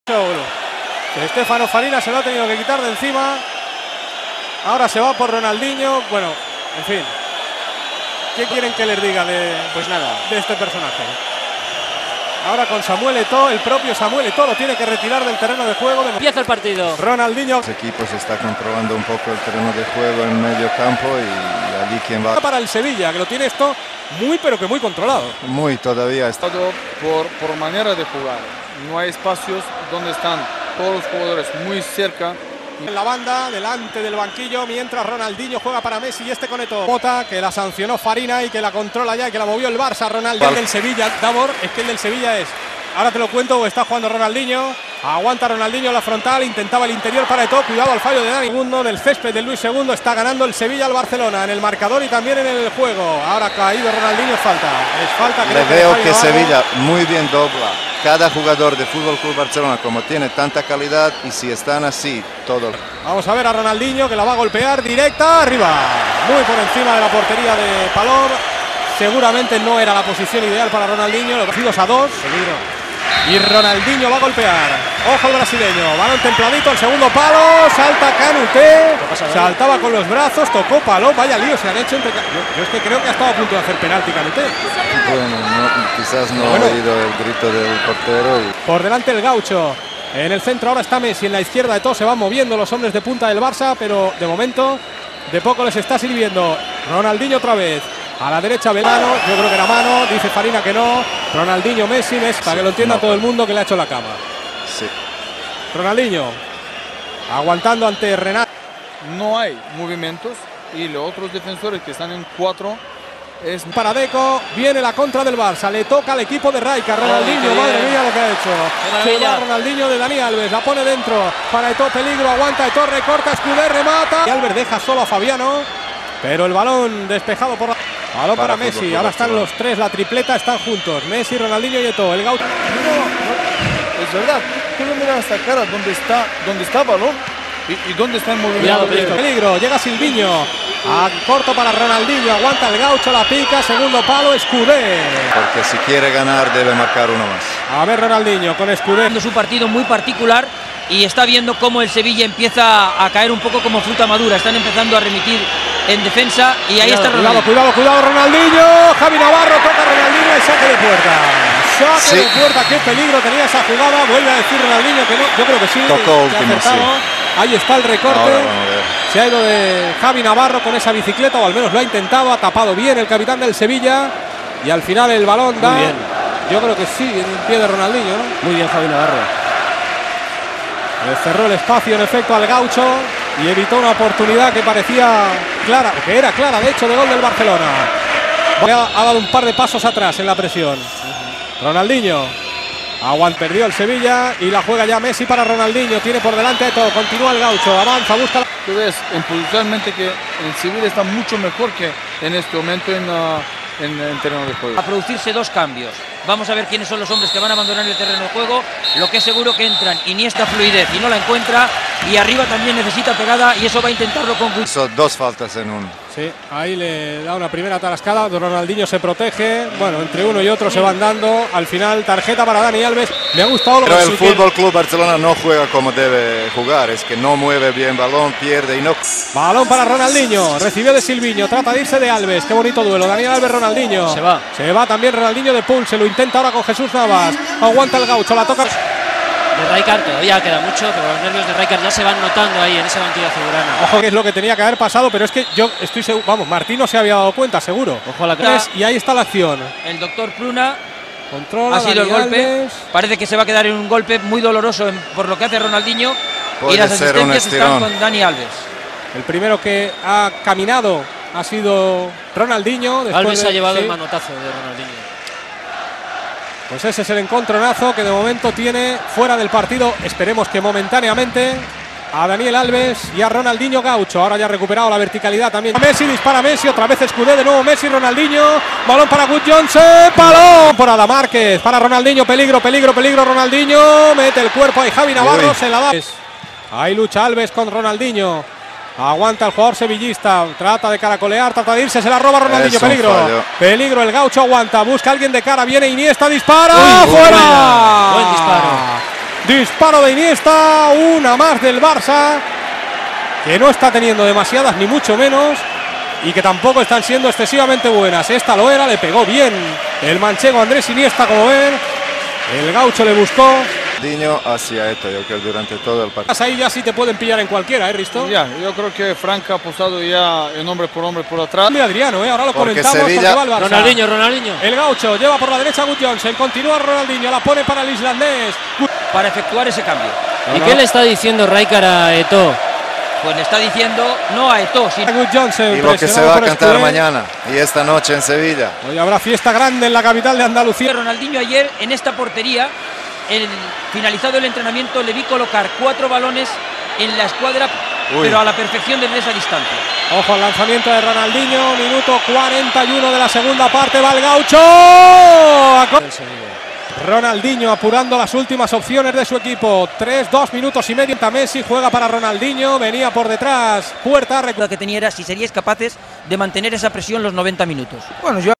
Stefano Farina se lo ha tenido que quitar de encima. Ahora se va por Ronaldinho. Bueno, en fin. ¿Qué quieren que les diga pues nada, de este personaje? Ahora con Samuel Eto'o, el propio Samuel Eto'o lo tiene que retirar del terreno de juego. Empieza el partido. Ronaldinho. Los equipos está controlando un poco el terreno de juego en medio campo y allí quien va. Para el Sevilla, que lo tiene esto muy pero que muy controlado. Muy todavía está. Por manera de jugar. No hay espacios donde están todos los jugadores muy cerca. En la banda, delante del banquillo, mientras Ronaldinho juega para Messi y este con Eto'o. Bota que la sancionó Farina y que la controla ya y que la movió el Barça. Ronaldinho. El del Sevilla, Davor, es que el del Sevilla es. Ahora te lo cuento, está jugando Ronaldinho. Aguanta Ronaldinho la frontal, intentaba el interior para Eto'o. Cuidado al fallo de Dani. Segundo del césped de Luis II. Está ganando el Sevilla al Barcelona en el marcador y también en el juego. Ahora ha caído Ronaldinho, es falta. Es falta. Le veo que Sevilla muy bien dobla. Cada jugador de Fútbol Club Barcelona, como tiene tanta calidad, y si están así, todo. Vamos a ver a Ronaldinho que la va a golpear directa arriba. Muy por encima de la portería de Palom. Seguramente no era la posición ideal para Ronaldinho. Lo cogidos a dos. Y Ronaldinho va a golpear. Ojo al brasileño. Balón templadito al segundo palo. Salta Canuté. Saltaba con los brazos. Tocó Palom. Vaya lío se han hecho entre. Yo es que creo que ha estado a punto de hacer penalti Canuté. Bueno, quizás no ha oído el grito del portero. Por delante el Gaucho. En el centro ahora está Messi. En la izquierda de todo se van moviendo los hombres de punta del Barça. Pero de momento de poco les está sirviendo. Ronaldinho otra vez. A la derecha Velano, yo creo que era mano, dice Farina que no. Ronaldinho, Messi, para que lo entienda todo el mundo que le ha hecho la cama. Sí. Ronaldinho, aguantando ante Renato. No hay movimientos y los otros defensores que están en 4 es... Para Deco, viene la contra del Barça, le toca al equipo de Rijkaard. Ronaldinho, madre mía lo que ha hecho. Se va Ronaldinho de Dani Alves, la pone dentro. Para Eto'o, peligro, aguanta Eto'o, recorta, Escudé, remata. Y Alves deja solo a Fabiano, pero el balón despejado por la... Balón para Messi, ahora están los tres, la tripleta, están juntos. Messi, Ronaldinho y Eto'o. El Gaucho. Es verdad, quiero mirar esta cara, dónde está el balón y dónde está el movimiento. Peligro, llega Silviño. A corto para Ronaldinho, aguanta el Gaucho, la pica, segundo palo, Escudé. Porque si quiere ganar debe marcar uno más. A ver Ronaldinho con Escudé. Es un partido muy particular y está viendo cómo el Sevilla empieza a caer un poco como fruta madura. Están empezando a remitir en defensa y ahí está Ronaldinho. Cuidado Ronaldinho. Javi Navarro toca a Ronaldinho y saque de puerta. Saque de puerta, qué peligro tenía esa jugada. Vuelve a decir Ronaldinho que no, yo creo que sí. Tocó último, sí. Ahí está el recorte. Se ha ido de Javi Navarro con esa bicicleta, o al menos lo ha intentado, ha tapado bien el capitán del Sevilla y al final el balón da. Muy bien. Yo creo que sí, en el pie de Ronaldinho, ¿no? Muy bien Javi Navarro. Le cerró el espacio en efecto al Gaucho y evitó una oportunidad que parecía clara, que era clara de hecho de gol del Barcelona. Ha dado un par de pasos atrás en la presión. Ronaldinho. Perdió el Sevilla y la juega ya Messi para Ronaldinho. Tiene por delante a Eto'o. Continúa el Gaucho. Avanza, busca. Tú ves posicionalmente que el Sevilla está mucho mejor que en este momento en terreno de juego. A producirse dos cambios. Vamos a ver quiénes son los hombres que van a abandonar el terreno de juego. Lo que es seguro que entran Iniesta fluidez y no la encuentra. Y arriba también necesita pegada y eso va a intentarlo con Guido. Son dos faltas en uno. Sí, ahí le da una primera tarascada. Ronaldinho se protege. Bueno, entre uno y otro se van dando. Al final, tarjeta para Dani Alves. Me ha gustado lo que... Pero el Fútbol Club Barcelona no juega como debe jugar. Es que no mueve bien balón, pierde y no... Balón para Ronaldinho. Recibió de Silviño. Trata de irse de Alves. Qué bonito duelo. Dani Alves, Ronaldinho. Se va también Ronaldinho de Pulse. Lo intenta ahora con Jesús Navas. Aguanta el Gaucho. La toca... De Rijkaard todavía queda mucho, pero los nervios de Rijkaard ya se van notando ahí en ese banquillo azulgrana. Ojo que es lo que tenía que haber pasado, pero es que yo estoy seguro, vamos, Martín no se había dado cuenta, seguro. Ojo a la cara. Y ahí está la acción. El doctor Pruna controla, ha sido el golpe. Alves. Parece que se va a quedar en un golpe muy doloroso por lo que hace Ronaldinho. Puede y las ser un asistencias están con Dani Alves. El primero que ha caminado ha sido Ronaldinho. Alves ha llevado el manotazo de Ronaldinho. Pues ese es el encontronazo que de momento tiene fuera del partido, esperemos que momentáneamente, a Daniel Alves y a Ronaldinho Gaucho. Ahora ya ha recuperado la verticalidad también. Messi, dispara Messi, otra vez Escudé, de nuevo Messi, Ronaldinho. Balón para Good Johnson, balón por Ada Márquez, para Ronaldinho, peligro, Ronaldinho. Mete el cuerpo ahí, Javi Navarro se la da. Ahí lucha Alves con Ronaldinho. Aguanta el jugador sevillista, trata de caracolear, trata de irse, se la roba Ronaldinho, peligro, el Gaucho aguanta, busca a alguien de cara, viene Iniesta, dispara, ¡fuera! Buen disparo. Disparo de Iniesta, una más del Barça, que no está teniendo demasiadas ni mucho menos, y que tampoco están siendo excesivamente buenas. Esta lo era, le pegó bien el manchego Andrés Iniesta, como ven. El gaucho le buscó. Diño hacia esto, yo creo, durante todo el partido. Ahí ya sí te pueden pillar en cualquiera, Risto. Ya, yo creo que Frank ha apostado ya en hombre por atrás. De Adriano, ahora lo Porque comentamos Sevilla... porque va el Barça. Ronaldinho. El gaucho lleva por la derecha a Good Johnson, continúa Ronaldinho, la pone para el islandés. Para efectuar ese cambio. ¿Y qué le está diciendo Rijkaard a Eto'o? Pues le está diciendo no a Eto'o, sino Good Johnson, Y lo que se presionado va a por cantar Escudé. mañana y esta noche en Sevilla. Hoy habrá fiesta grande en la capital de Andalucía. Ronaldinho ayer en esta portería, finalizado el entrenamiento, le vi colocar 4 balones en la escuadra, pero a la perfección desde esa distancia. Ojo al lanzamiento de Ronaldinho, minuto 41 de la segunda parte, va el gaucho. Ronaldinho apurando las últimas opciones de su equipo. 2 minutos y medio. Messi juega para Ronaldinho, venía por detrás. Puerta. La que tenía era si seríais capaces de mantener esa presión los 90 minutos. Bueno, yo